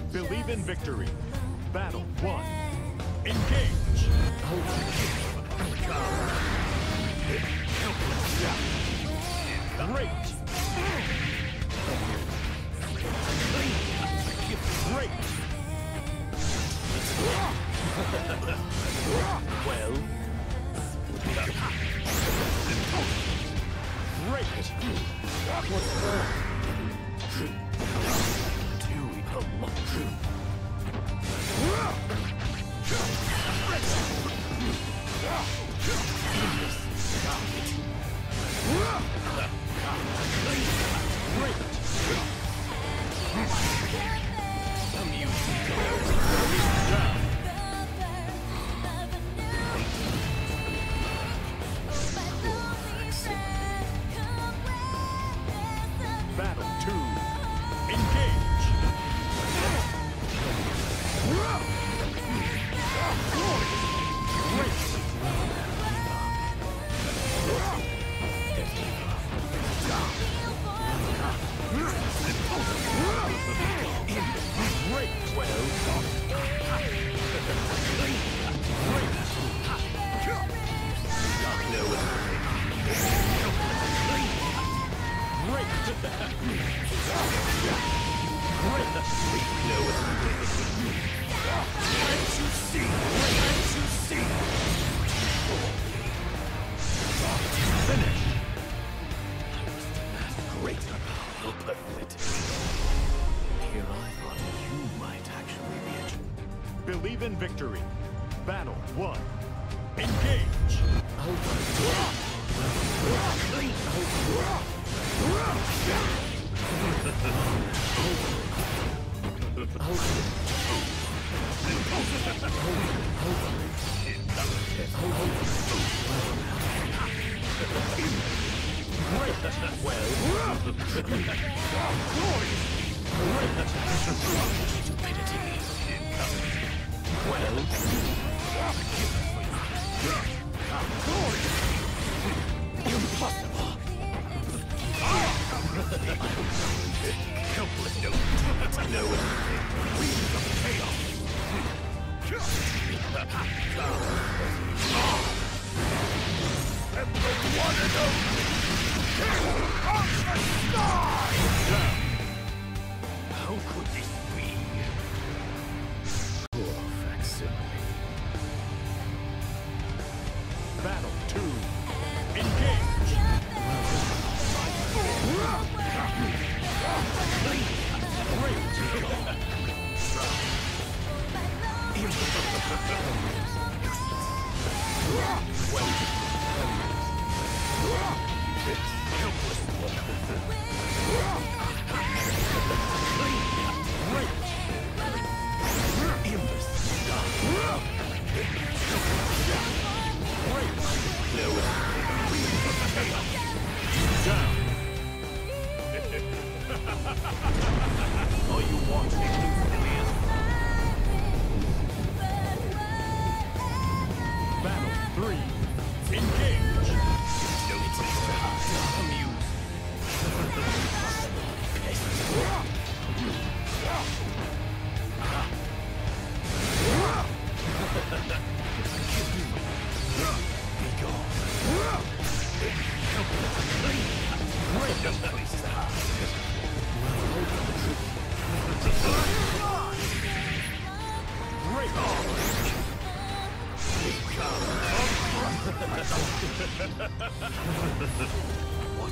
Believe in victory. Battle 1. Engage! Great! Great! Well? Great! What's that? Battle 2. Engage! Great! Great! How pathetic. Here I thought you might actually be a... Believe in victory. Battle 1. Engage! How could this be? Poor facsimile. Battle 2. Engage! Are you watching, Lucilius? Battle 3. Engage! No place to hide. Amuse. Be gone. Great place to hide. Great! What?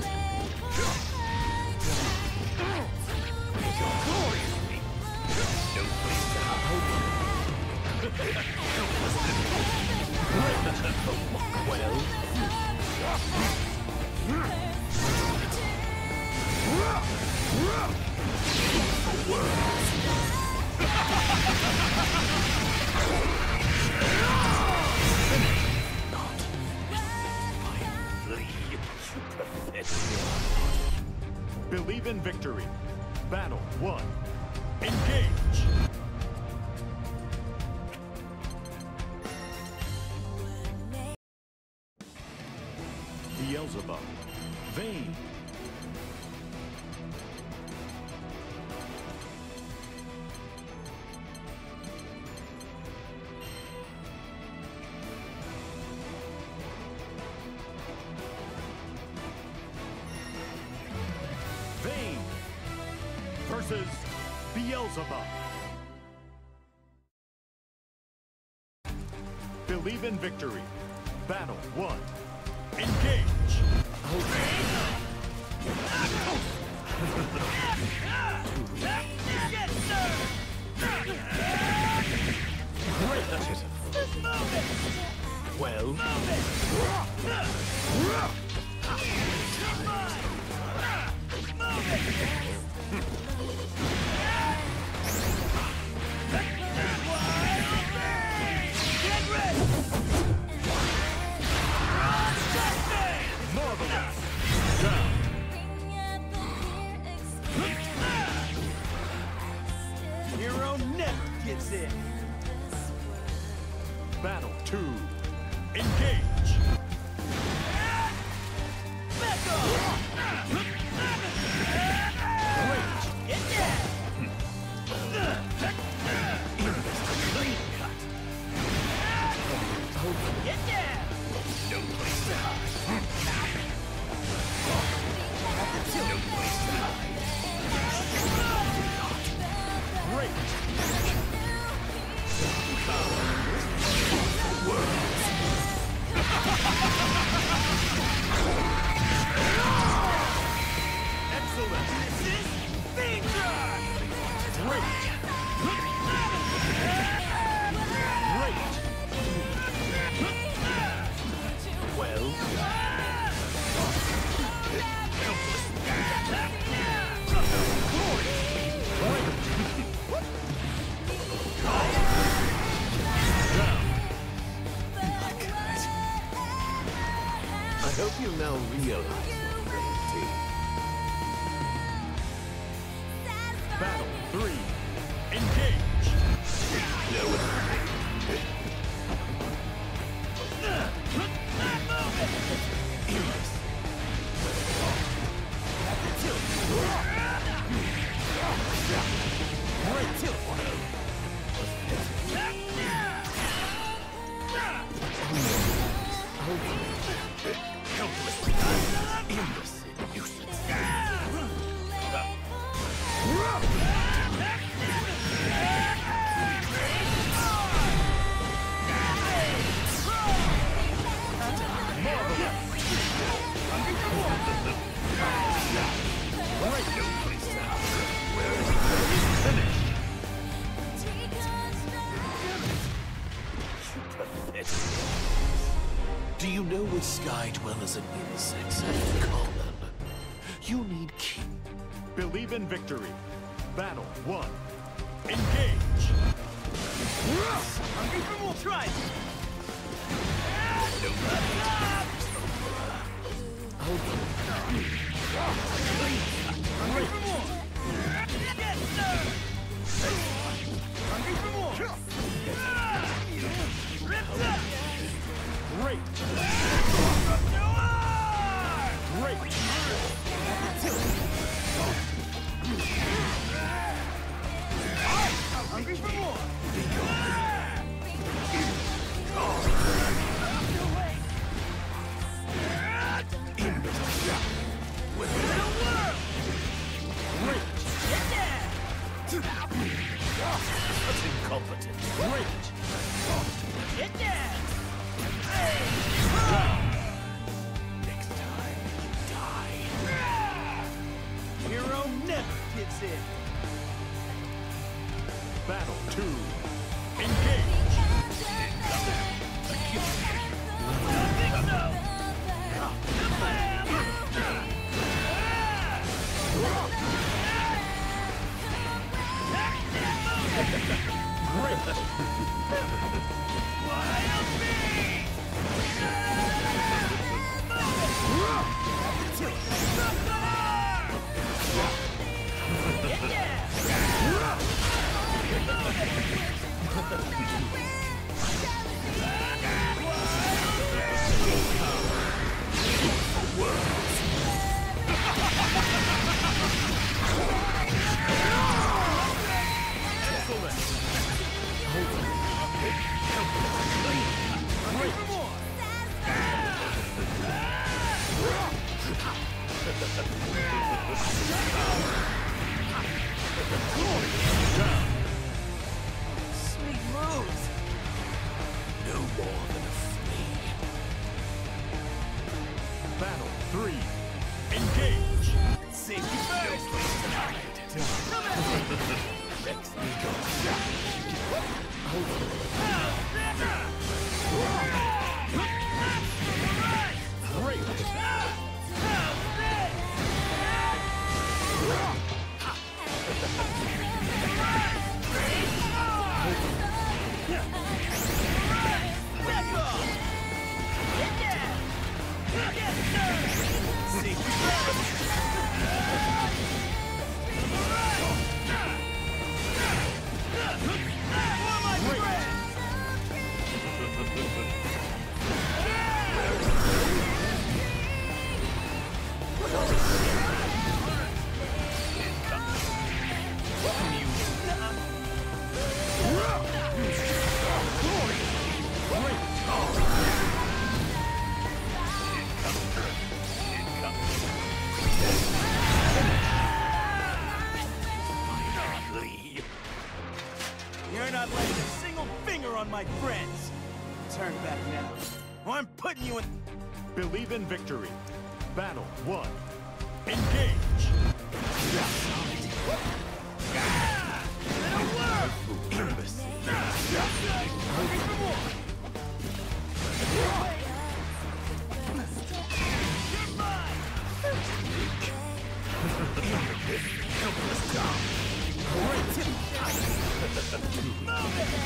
Gloriously! No place to hide. Well? Believe in victory. Battle 1. Engage! Beelzebub. Vayne. versus Beelzebub. Believe in victory. Battle 1. Engage! Well? Hero never gives in. Battle 2. Engage! Back off! Get down! Get down! No place to hide. No place to hide. Great! Excellent! This is Phaedra! Great! Great! Well? I hope you now realize your frailty. Battle 3. Engage! No one. Do you know what Sky Dwellers and insects have in common? You need key. Believe in victory. Battle 1. Engage! Hungry for more? Try it! Hungry for more? Yes, sir! Hungry for more? Ripped up! Great! Great! Hungry for more? That's incompetent. Great! Get down! Next time, die. Hero never gives in. Battle 2. Engage! Excellent! on my friends. Turn back now, or I'm putting you in... Believe in victory. Battle 1. Engage! It'll work! Hungry for more! You're mine! Move it!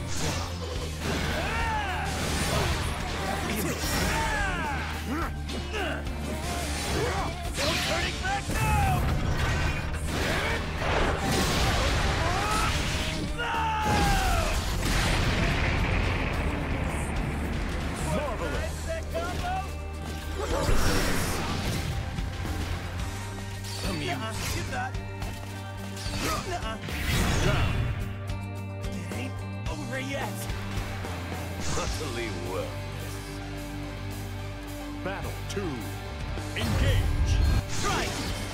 No turning back now! Marvelous! That combo? Nuh-uh, you thought. Nuh-uh. Down. It ain't over yet. Utterly well. Battle 2. Engage! Strike!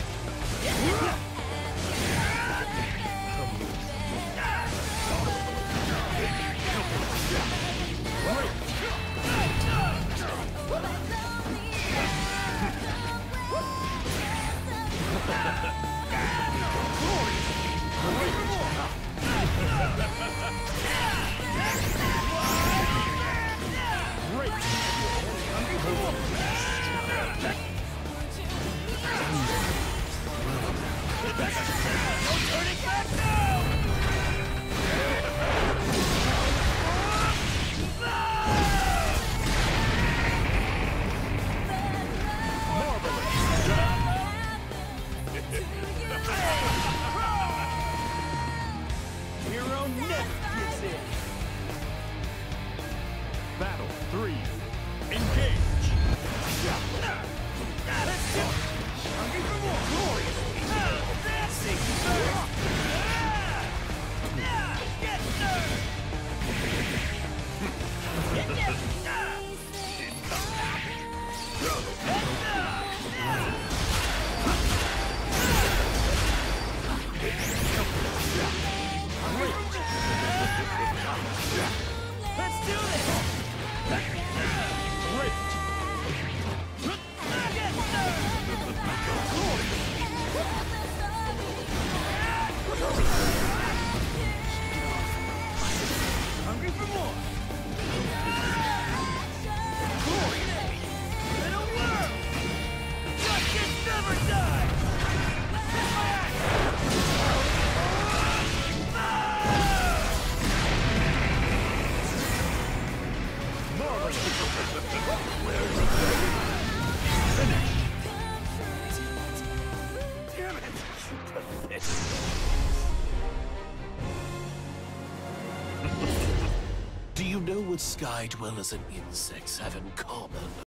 Turning back now! Hero never gets in. Battle 3. Engage! Let's do it! Hungry for more! Glorious! Safety first! Get served! Let's do this! Get hungry for more! It'll work! Justice never dies! Damn it! Pathetic. Do you know what Sky Dwellers and insects have in common?